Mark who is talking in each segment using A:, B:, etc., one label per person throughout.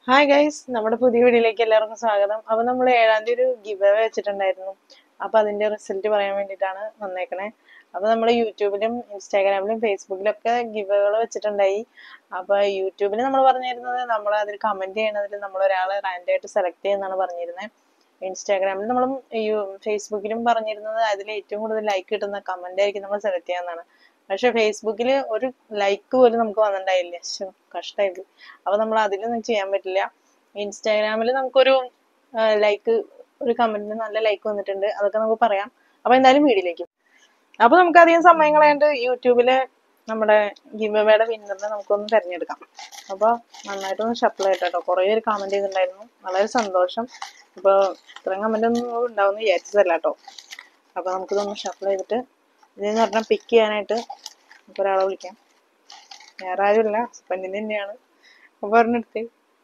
A: Hi guys, നമ്മുടെ പുതിയ വീഡിയോയിലേക്ക് എല്ലാവർക്കും സ്വാഗതം. അപ്പൊ നമ്മൾ 7-ാം തീയതി ഒരു ഗിവ് അവേ വെച്ചിട്ടുണ്ടായിരുന്നു. അപ്പൊ അതിന്റെ റിസൾട്ട് പറയാൻ വേണ്ടിയിട്ടാണ് വന്നേക്കണേ. അപ്പൊ നമ്മൾ യൂട്യൂബിലും ഇൻസ്റ്റാഗ്രാമിലും ഫേസ്ബുക്കിലും ഒക്കെ ഗിവകൾ വെച്ചിട്ടുണ്ടായി. അപ്പൊ യൂട്യൂബിൽ നമ്മൾ പറഞ്ഞിരുന്നത് നമ്മൾ അതിൽ കമന്റ് ചെയ്യണതിൽ നമ്മൾ ഒരാളെ റാൻഡം ആയിട്ട് സെലക്ട് ചെയ്യുന്നതാണ് പറഞ്ഞിരുന്നത്. ഇൻസ്റ്റാഗ്രാമിൽ നമ്മളും ഫേസ്ബുക്കിലും പറഞ്ഞിരുന്നത് അതിൽ ഏറ്റവും കൂടുതൽ ലൈക്ക് കിട്ടുന്ന കമന്റ് ആയിരിക്കും നമ്മൾ സെലക്ട് ചെയ്യാന്നാണ്. പക്ഷെ ഫേസ്ബുക്കിൽ ഒരു ലൈക്ക് പോലും നമുക്ക് വന്നിട്ടുണ്ടായില്ല. കഷ്ടമായിട്ട്. അപ്പൊ നമ്മൾ അതിലൊന്നും ചെയ്യാൻ പറ്റില്ല. ഇൻസ്റ്റാഗ്രാമിൽ നമുക്കൊരു ലൈക്ക്, ഒരു കമന്റിന് നല്ല ലൈക്ക് വന്നിട്ടുണ്ട്. അതൊക്കെ നമുക്ക് പറയാം. അപ്പൊ എന്തായാലും വീഡിയോയിലേക്ക്. അപ്പൊ നമുക്ക് അധികം സമയം കളയാണ്ട് യൂട്യൂബിലെ നമ്മുടെ ഗിവ് അവേയുടെ വിന്നറിനെ നമുക്കൊന്ന് തിരഞ്ഞെടുക്കാം. അപ്പൊ നന്നായിട്ടൊന്ന് ഷഫിൾ ചെയ്തിട്ടോ. കുറെ പേര് കമന്റ് ചെയ്തിട്ടുണ്ടായിരുന്നു. വളരെ സന്തോഷം. അപ്പൊ ഇത്രയും കമന്റ് ഒന്നും ഉണ്ടാവുമെന്ന് വിചാരിച്ചതല്ല കേട്ടോ. അപ്പൊ നമുക്കിതൊന്ന് ഷഫിൾ ചെയ്തിട്ട് ഇതെന്ന് പറഞ്ഞാൽ പിക്ക് ചെയ്യാനായിട്ട് നമുക്ക് ഒരാളെ വിളിക്കാം. വേറെ ആരുമില്ല, ഹസ്ബൻഡിന്റെ തന്നെയാണ്. അപ്പൊ പറഞ്ഞെടുത്ത്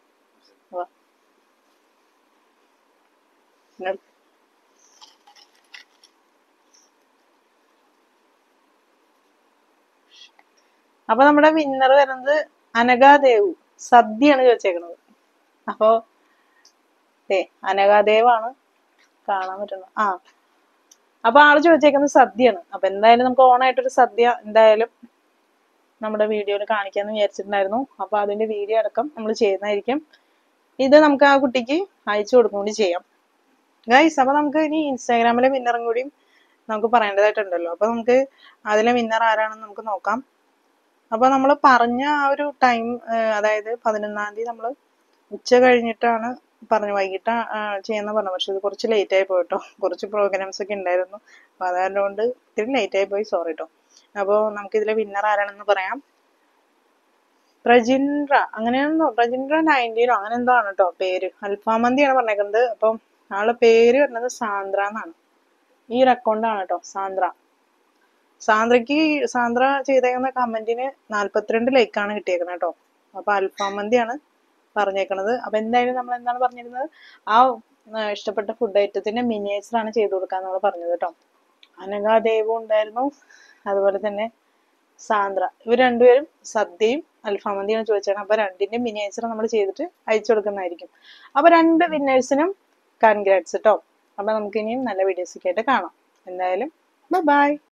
A: അപ്പൊ നമ്മുടെ വിന്നർ വരുന്നത് അനഘാദേവ്. സദ്യയാണ് ചോദിച്ചേക്കണത്. അപ്പൊ അനഘാദേവാണ് കാണാൻ പറ്റുന്നത്. അപ്പൊ ആള് ചോദിച്ചേക്കുന്നത് സദ്യയാണ്. അപ്പൊ എന്തായാലും നമുക്ക് ഓണായിട്ടൊരു സദ്യ എന്തായാലും നമ്മുടെ വീഡിയോയിൽ കാണിക്കാന്ന് വിചാരിച്ചിട്ടുണ്ടായിരുന്നു. അപ്പൊ അതിന്റെ വീഡിയോ അടക്കം നമ്മൾ ചെയ്യുന്നതായിരിക്കും. ഇത് നമുക്ക് ആ കുട്ടിക്ക് അയച്ചു കൊടുക്കും കൂടി ചെയ്യാം ഗൈസ്. അപ്പൊ നമുക്ക് ഇനി ഇൻസ്റ്റാഗ്രാമിലെ വിന്നറും കൂടിയും നമുക്ക് പറയേണ്ടതായിട്ടുണ്ടല്ലോ. അപ്പൊ നമുക്ക് അതിലെ വിന്നർ ആരാണെന്ന് നമുക്ക് നോക്കാം. അപ്പൊ നമ്മൾ പറഞ്ഞ ആ ഒരു ടൈം, അതായത് 11-ാം തീയതി നമ്മൾ ഉച്ച കഴിഞ്ഞിട്ടാണ് പറഞ്ഞു, വൈകിട്ട് ചെയ്യുന്ന പറഞ്ഞു. പക്ഷെ ഇത് കുറച്ച് ലേറ്റ് ആയി പോയിട്ടോ. കുറച്ച് പ്രോഗ്രാംസ് ഒക്കെ ഉണ്ടായിരുന്നു. അപ്പൊ അതുകൊണ്ട് ഇത്തിരി ലേറ്റ് ആയി പോയി, സോറി കേട്ടോ. അപ്പൊ നമുക്ക് ഇതിലെ വിന്നർ ആരാണെന്ന് പറയാം. പ്രജിൻഡ്ര, അങ്ങനെയാണെന്നോ, പ്രജിൻഡ്ര 90 അങ്ങനെ എന്തോ ആണ് കേട്ടോ പേര്. അൽഫാമന്തിയാണ് പറഞ്ഞേക്കുന്നത്. അപ്പം ആളുടെ പേര് വരുന്നത് സാന്ദ്ര എന്നാണ്. ഈ ഒരു അക്കൗണ്ടാണ് കേട്ടോ, സാന്ദ്ര. സാന്ദ്ര ചെയ്തേക്കുന്ന കമന്റിന് 42 ലൈക്കാണ് കിട്ടിയേക്കുന്നത് കേട്ടോ. അപ്പൊ അൽഫാമന്തിയാണ് പറഞ്ഞേക്കണത്. അപ്പൊ എന്തായാലും നമ്മൾ എന്താണ് പറഞ്ഞിരുന്നത്, ആ ഇഷ്ടപ്പെട്ട ഫുഡ് ഐറ്റത്തിന്റെ മിനിയേച്ചർ ആണ് ചെയ്ത് കൊടുക്കാൻ നമ്മൾ പറഞ്ഞത് കേട്ടോ. അനഘാദേവും ഉണ്ടായിരുന്നു, അതുപോലെ തന്നെ സാന്ദ്ര. ഇവർ രണ്ടുപേരും സദ്യയും അൽഫാമന്തിയാണ് ചോദിച്ചത്. അപ്പൊ രണ്ടിന്റെ മിനിയേച്ചർ നമ്മൾ ചെയ്തിട്ട് അയച്ചു കൊടുക്കുന്നതായിരിക്കും. അപ്പൊ രണ്ട് വിന്നേഴ്സിനും കൺഗ്രാറ്റ്സ് കേട്ടോ. അപ്പൊ നമുക്ക് ഇനിയും നല്ല വീഡിയോസ് ഒക്കെ ആയിട്ട് കാണാം. എന്തായാലും ബൈ.